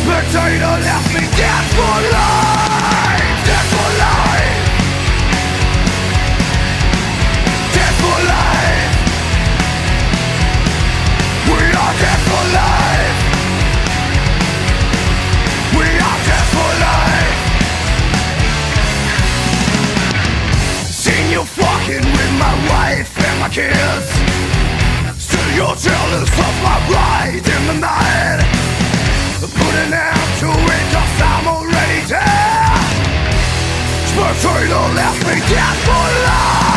Potato left me dead for life. Dead for life. Dead for life. We are dead for life. We are dead for life. Seen you fucking with my wife and my kids. Still you're jealous of my ride in the night. Put an end to it, cause I'm already dead. Potato left me dead for life.